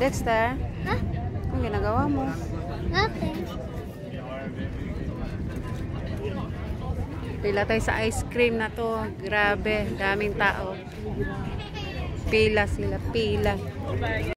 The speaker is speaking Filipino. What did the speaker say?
Dexter, Ha? anong ginagawa mo? Nothing. Pila tayo sa ice cream na to. Grabe, daming tao. Pila sila, pila.